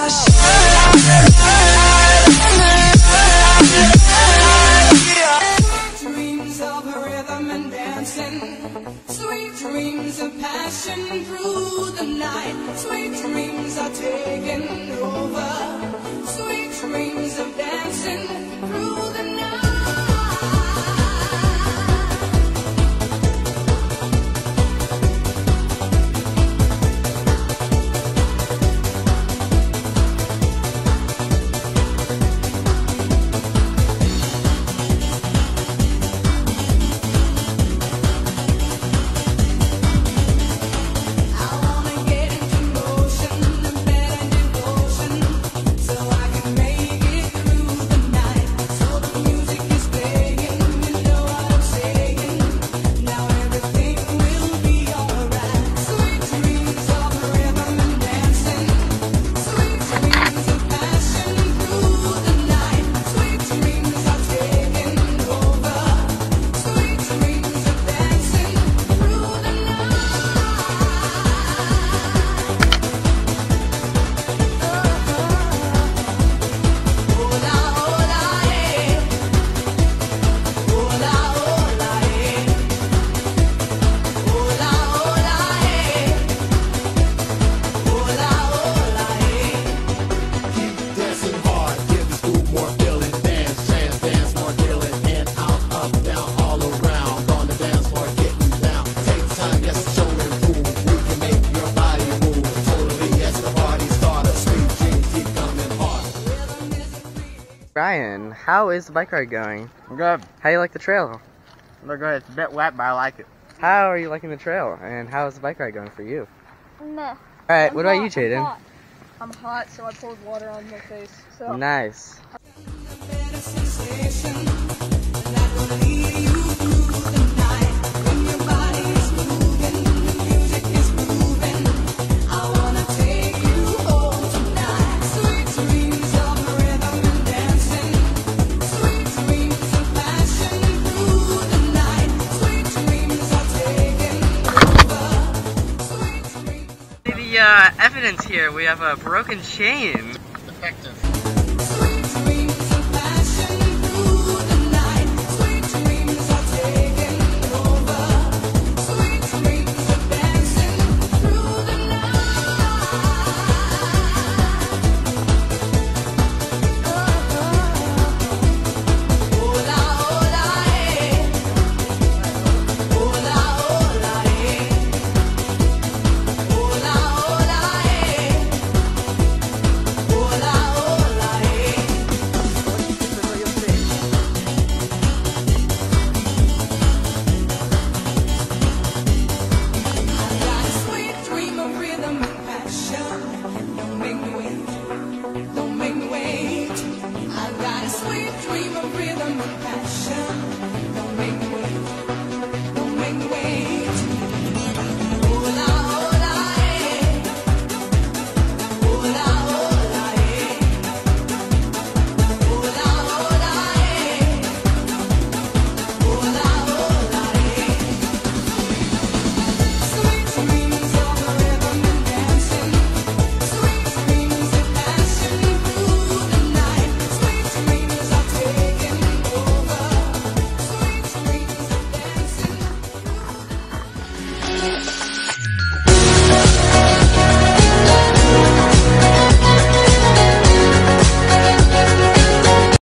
Dreams of rhythm and dancing, sweet dreams of passion through the night. Sweet dreams are taking over, sweet dreams of dancing through the night. Ryan, how is the bike ride going? Good. How do you like the trail? They're good. It's a bit wet, but I like it. How are you liking the trail? And how is the bike ride going for you? Meh. Alright, what about you, Jaden? I'm hot, so I poured water on my face. So. Nice. Evidence here, we have a broken chain. Effective.